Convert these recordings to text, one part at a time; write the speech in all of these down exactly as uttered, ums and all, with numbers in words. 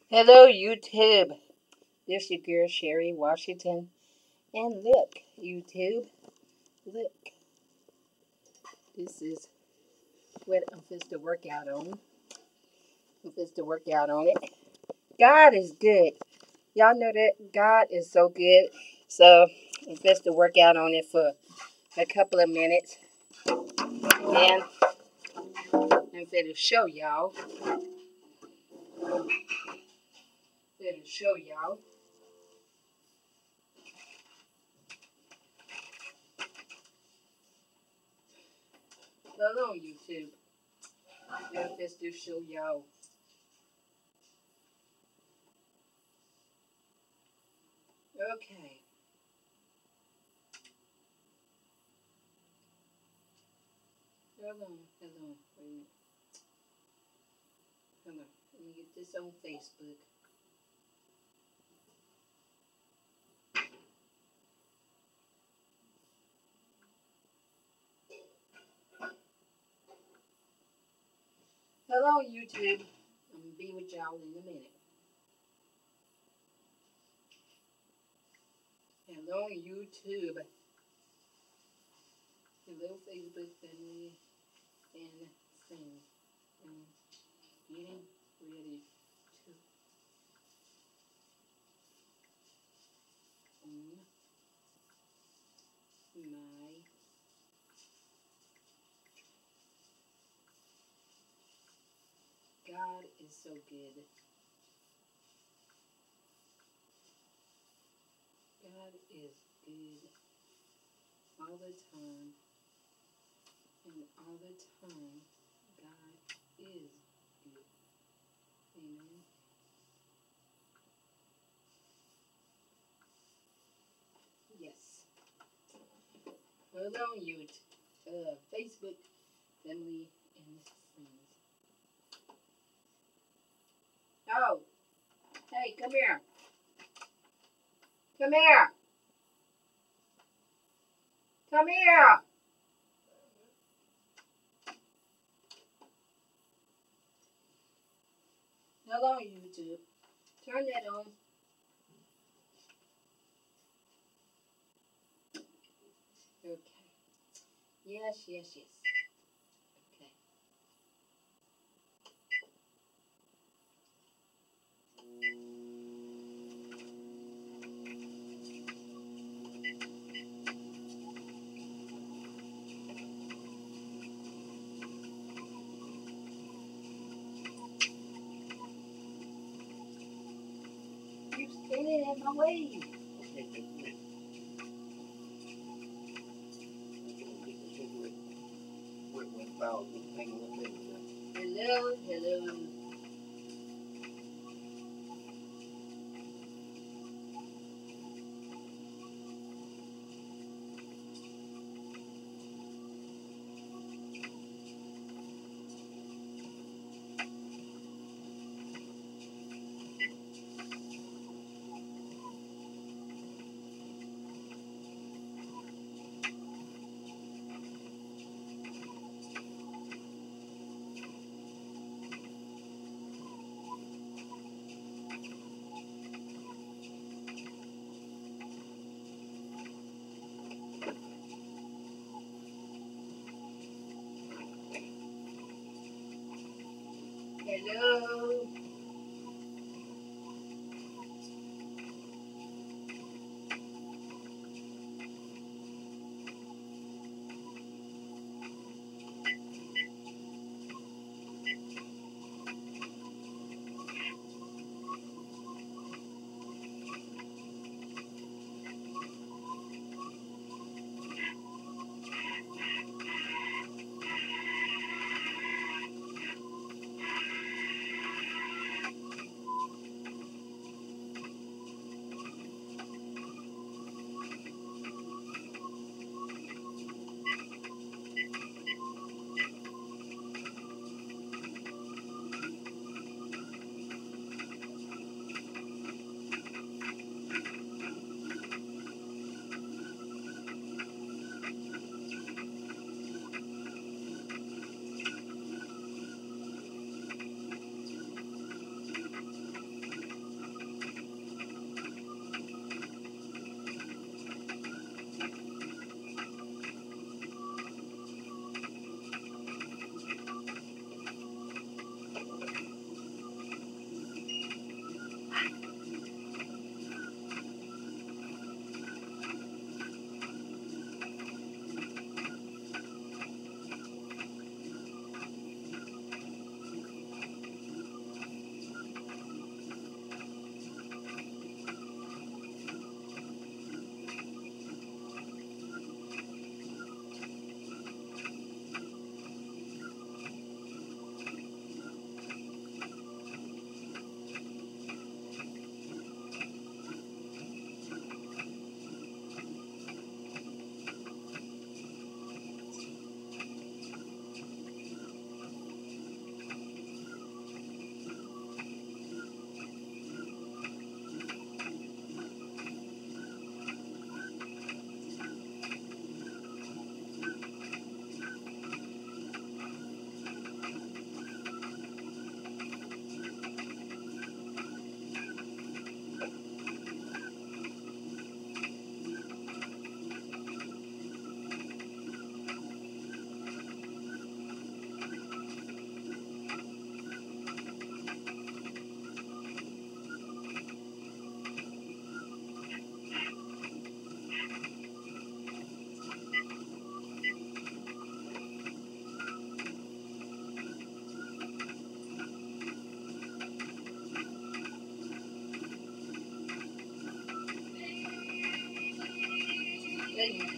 Hello, YouTube. This your girl, Sherry Washington. And look, YouTube, look. This is what I'm supposed to work out on. I'm supposed to work out on it. God is good. Y'all know that God is so good. So I'm supposed to work out on it for a couple of minutes. And I'm going to show y'all. I'm going to show y'all. Hello, YouTube. I'm supposed to show y'all. Okay. Hold on, hold on, wait a minute. Hold on, let me get this on Facebook. Hello, YouTube. I'm gonna be with y'all in a minute. Hello, YouTube. Hello, Facebook family and friends. I'm getting ready to on my God is so good. God is good all the time, and all the time, God is good. Amen. Yes. Hello, YouTube, uh, Facebook family and friends. Oh, hey, come here. Come here. Come here. Hello, YouTube. Turn that on. Okay. Yes, yes, yes. Okay. You're standing in my way. Hello, hello. Hello. goodness.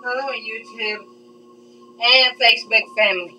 Hello, YouTube and Facebook family.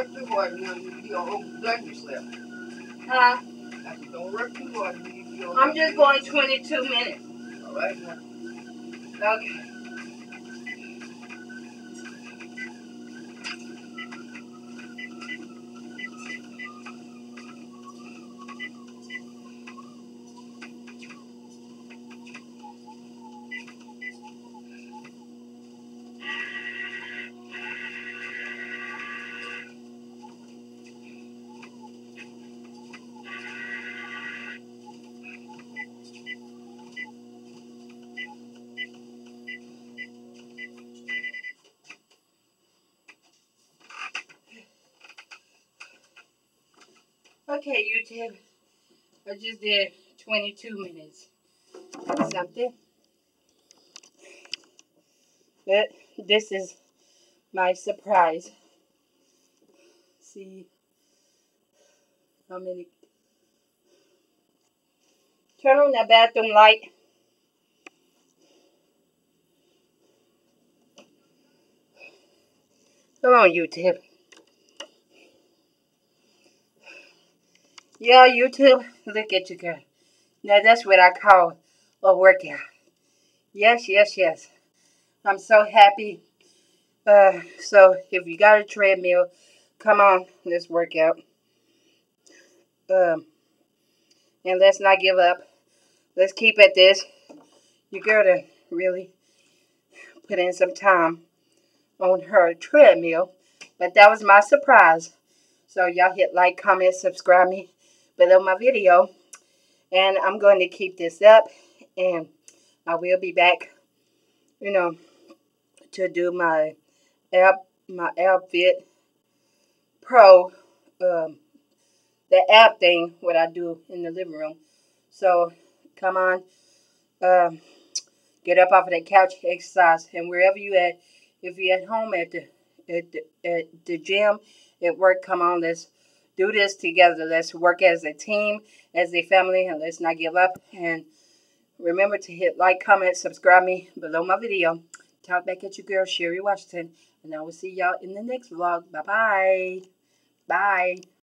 work too hard, you know, you don't overexert yourself. Huh? I said, don't work too hard. You, you don't I'm just going twenty-two minutes. All right, now. Okay. Okay, YouTube. I just did twenty-two minutes and something. But this is my surprise. See how many. Turn on that bathroom light. Come on, YouTube. Yeah, YouTube. Look at you, girl. Now that's what I call a workout. Yes, yes, yes. I'm so happy. Uh, so if you got a treadmill, come on, let's work out. Um, and let's not give up. Let's keep at this. You gotta really put in some time on her treadmill. But that was my surprise. So y'all hit like, comment, subscribe me below my video. And I'm going to keep this up. And I will be back, you know, to do my app, my outfit pro, um, the app thing, what I do in the living room. So come on, um, get up off of that couch, exercise, and wherever you at, if you're at home, at the at the, at the gym, at work, come on, let's do this together. Let's work as a team, as a family, and let's not give up. And remember to hit like, comment, subscribe me below my video. Talk back at your girl, Sherry Washington. And I will see y'all in the next vlog. Bye-bye. Bye.